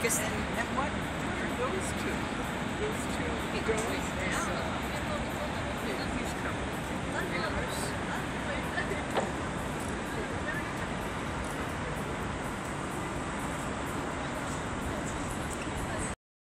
just And what are those two? Those two big girls? boys now.